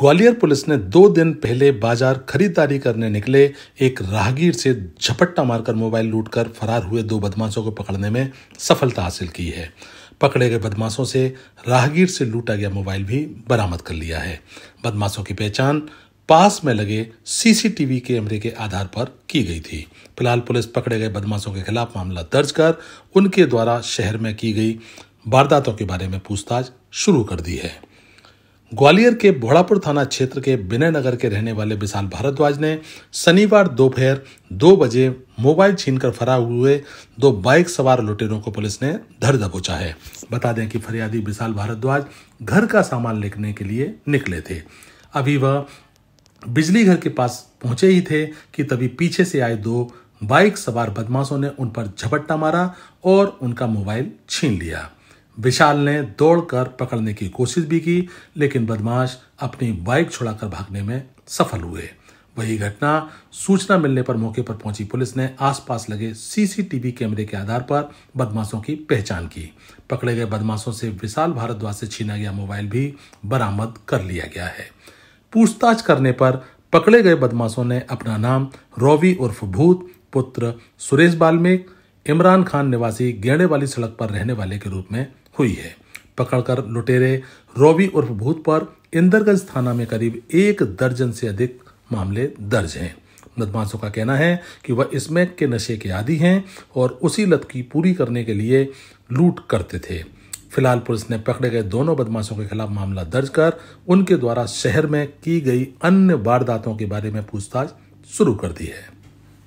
Gwalior police ने 2 दिन पहले बाजार खरीदारी करने निकले एक राहगीर से झपट्टा मारकर मोबाइल लूटकर फरार हुए 2 बदमाशों को पकड़ने में सफलता हासिल की है। पकड़े गए बदमाशों से राहगीर से लूटा गया मोबाइल भी बरामद कर लिया है। बदमाशों की पहचान पास में लगे सीसीटीवी कैमरे के आधार पर की गई थी। फिलहाल पुलिस पकड़े गए बदमाशों के खिलाफ मामला दर्ज कर उनके द्वारा शहर में की गई वारदातों के बारे में पूछताछ शुरू कर दी है। ग्वालियर के भोड़ापुर थाना क्षेत्र के विनय नगर के रहने वाले विशाल भारद्वाज ने शनिवार दोपहर 2 बजे मोबाइल छीनकर फरार हुए 2 बाइक सवार लुटेरों को पुलिस ने धर दबोचा है। बता दें कि फरियादी विशाल भारद्वाज घर का सामान लेने के लिए निकले थे। अभी वह बिजली घर के पास पहुंचे ही थे कि तभी पीछे से आए 2 बाइक सवार बदमाशों ने उन पर झपट्टा मारा और उनका मोबाइल छीन लिया। विशाल ने दौड़कर पकड़ने की कोशिश भी की, लेकिन बदमाश अपनी बाइक छुड़ाकर भागने में सफल हुए। वही घटना सूचना मिलने पर मौके पर पहुंची पुलिस ने आसपास लगे सीसीटीवी कैमरे के आधार पर बदमाशों की पहचान की। पकड़े गए बदमाशों से विशाल भारद्वाज से छीना गया मोबाइल भी बरामद कर लिया गया है। पूछताछ करने पर पकड़े गए बदमाशों ने अपना नाम रॉवी उर्फ भूत पुत्र सुरेश बाल्मीक इमरान खान निवासी गेंडे वाली सड़क पर रहने वाले के रूप में हुई है। पकड़कर लुटेरे रॉवी उर्फ भूत पर इंदरगंज थाना में करीब 1 दर्जन से अधिक मामले दर्ज हैं। बदमाशों का कहना है कि वह स्मैक के नशे के आदी हैं और उसी लत की पूरी करने के लिए लूट करते थे। फिलहाल पुलिस ने पकड़े गए दोनों बदमाशों के खिलाफ मामला दर्ज कर उनके द्वारा शहर में की गई अन्य वारदातों के बारे में पूछताछ शुरू कर दी है।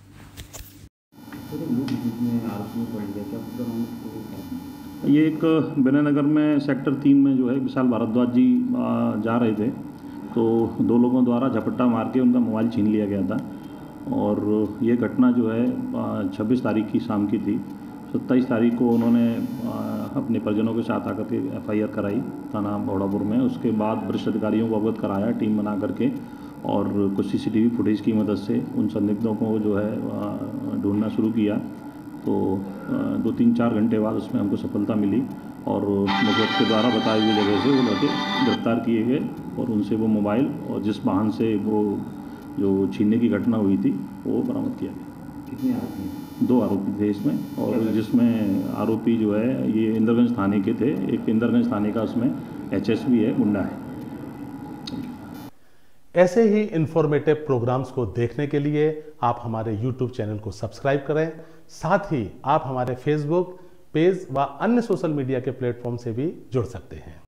ये एक विनय नगर में सेक्टर 3 में जो है विशाल भारद्वाज जी जा रहे थे, तो 2 लोगों द्वारा झपट्टा मार के उनका मोबाइल छीन लिया गया था। और ये घटना जो है 26 तारीख की शाम की थी। 27 तारीख को उन्होंने अपने परिजनों के साथ आकर के FIR कराई थाना भोड़ापुर में। उसके बाद वरिष्ठ अधिकारियों को अवगत कराया टीम बना करके, और कुछ CCTV फुटेज की मदद से उन संदिग्धों को जो है ढूंढना शुरू किया। तो 2-3-4 घंटे बाद उसमें हमको सफलता मिली और मुखबिर के द्वारा बताई हुई जगह से वो लड़के गिरफ्तार किए गए और उनसे वो मोबाइल और जिस वाहन से वो जो छीनने की घटना हुई थी वो बरामद किया गया। कितने आरोपी? 2 आरोपी थे इसमें, और जिसमें आरोपी जो है ये इंदरगंज थाने के थे। एक इंदरगंज थाने का उसमें HS भी है, गुंडा है। ऐसे ही इंफॉर्मेटिव प्रोग्राम्स को देखने के लिए आप हमारे YouTube चैनल को सब्सक्राइब करें। साथ ही आप हमारे Facebook पेज व अन्य सोशल मीडिया के प्लेटफॉर्म से भी जुड़ सकते हैं।